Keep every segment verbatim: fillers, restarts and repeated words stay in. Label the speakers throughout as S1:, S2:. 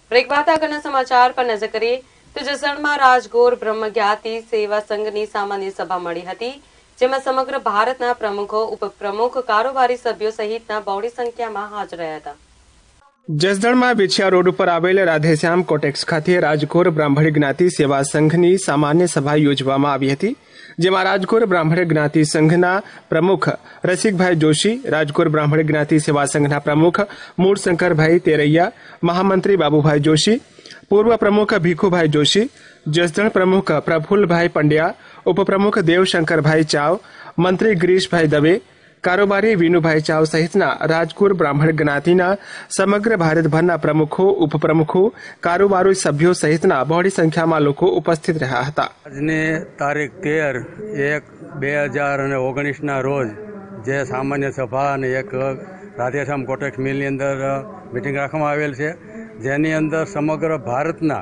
S1: Break बाद આગળના સમાચાર પર નજર કરીએ તો જસદણમાં રાજગોર જ્ઞાતિ સેવા સંઘની સામાન્ય સભા મળી હતી, જેમાં સમગ્ર ભારતના પ્રમુખો, ઉપપ્રમુખ, કારોબારી સભ્યો સહિતના બહોળી સંખ્યામાં હાજર રહ્યા હતા। જસદણમાં વિછિયા રોડ ઉપર આવેલ રાધેશ્યામ કોટેક્સ ખાતે રાજગોર બ્રાહ્મણ જ્ઞાતિ સેવા સંઘની સામાન્ય સભા યોજવામાં આવી હતી, જેમાં રાજગોર બ્રાહ્મણ જ્ઞાતિ સંઘના પ્રમુખ રસિકભાઈ જોશી, રાજગોર બ્રાહ્મણ જ્ઞાતિ સેવા સંઘના પ્રમુખ મૂળશંકરભાઈ તેરૈયા, મહામંત્રી બાબુભાઈ જોશી, પૂર્વ પ્રમુખ ભીખુભાઈ જોશી, જસદણ પ્રમુખ પ્રફુલ્લભાઈ પંડ્યા, ઉપપ્રમુખ દેવશંકરભાઈ ચાવ, મંત્રી ગિરીશભાઈ દવે, કારોબારી વિનુભાઈ ચાવ સહિતના રાજગોર બ્રાહ્મણ જ્ઞાતિના સમગ્ર ભારતભરના પ્રમુખો, ઉપપ્રમુખો, કારોબારી સભ્યો સહિતના બહોળી સંખ્યામાં લોકો ઉપસ્થિત રહ્યા હતા।
S2: આજની તારીખ તેર એક બે હજાર અને ઓગણીસના રોજ જે સામાન્ય સભા અને એક રાધેશ્યામ કોટેક્સ મિલની અંદર મિટિંગ રાખવામાં આવેલ છે, જેની અંદર સમગ્ર ભારતના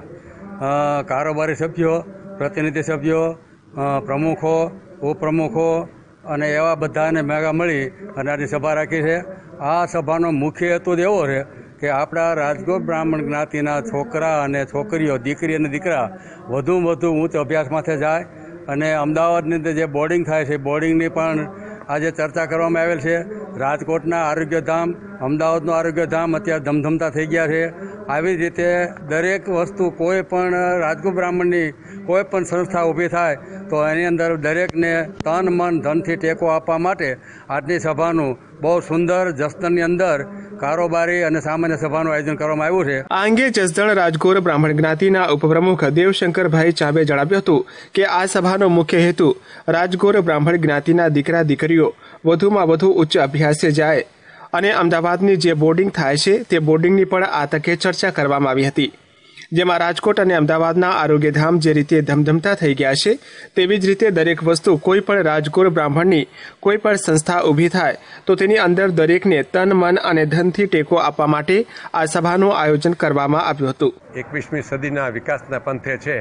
S2: કારોબારી સભ્યો, પ્રતિનિધિ સભ્યો, પ્રમુખો, ઉપપ્રમુખો અને એવા બધાને ભેગા મળી અને આજે સભા રાખી છે। આ સભાનો મુખ્ય હેતુ એવો છે કે આપણા રાજગોર બ્રાહ્મણ જ્ઞાતિના છોકરા અને છોકરીઓ, દીકરી અને દીકરા વધુમાં વધુ ઉચ્ચ અભ્યાસ માટે જાય અને અમદાવાદની અંદર જે બોર્ડિંગ થાય છે, બોર્ડિંગની પણ આજે ચર્ચા કરવામાં આવેલ છે। રાજકોટના આરોગ્યધામ, અમદાવાદનું આરોગ્યધામ અત્યારે ધમધમતા થઈ ગયા છે। આવી રીતે દરેક વસ્તુ કોઈ પણ રાજગોર બ્રાહ્મણની કોઈ પણ સંસ્થા ઊભી થાય તો એની અંદર દરેકને તન મન ધનથી ટેકો આપવા માટે આજની સભાનું બહુ સુંદર જસદણની અંદર કારોબારી અને સામાન્ય સભાનું આયોજન કરવામાં આવ્યું છે।
S1: આ અંગે જસદણ રાજગોર બ્રાહ્મણ જ્ઞાતિના ઉપપ્રમુખ દેવશંકરભાઈ ચાવે જણાવ્યું હતું કે આ સભાનો મુખ્ય હેતુ રાજગોર બ્રાહ્મણ જ્ઞાતિના દીકરા દીકરીઓ વધુમાં વધુ ઉચ્ચ અભ્યાસે જાય અને અમદાવાદની જે બોર્ડિંગ થાય છે તે બોર્ડિંગની પણ આ તકે ચર્ચા કરવામાં આવી હતી, જેમાં રાજકોટ અને અમદાવાદના આરોગ્યધામ જે રીતે ધમધમતા થઈ ગયા છે તેવી જ રીતે દરેક વસ્તુ કોઈ પણ રાજગોર બ્રાહ્મણની કોઈ પણ સંસ્થા ઊભી થાય તો તેની અંદર દરેકને તન મન અને ધનથી ટેકો આપવા માટે આ સભાનું આયોજન કરવામાં આવ્યું હતું।
S3: એકવીસમી સદીના વિકાસના પંથે છે,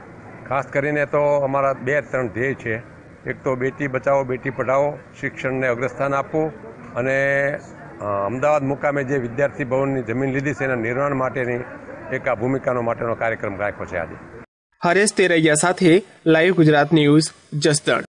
S3: ખાસ કરીને તો અમારા બે ત્રણ ધ્યેય છે। એક તો બેટી બચાવો બેટી પઢાઓ, શિક્ષણને અગ્રસ્થાન આપવું અને અમદાવાદ મુકામે જે વિદ્યાર્થી ભવનની જમીન લીધી છે એના નિર્માણ માટેની એક આ ભૂમિકાનો માટેનો કાર્યક્રમ રાખ્યો છે। આજે
S1: હરેશ તેરૈયા સાથે લાઈવ ગુજરાત ન્યૂઝ, જસદણ।